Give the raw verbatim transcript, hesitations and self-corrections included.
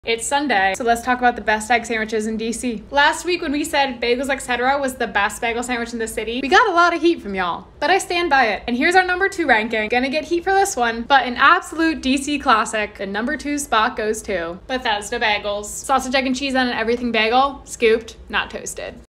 It's Sunday, so let's talk about the best egg sandwiches in D C. Last week when we said Bagels Etc. was the best bagel sandwich in the city, we got a lot of heat from y'all, but I stand by it. And here's our number two ranking. Gonna get heat for this one, but an absolute D C classic, the number two spot goes to Bethesda Bagels. Sausage, egg, and cheese on an everything bagel, scooped, not toasted.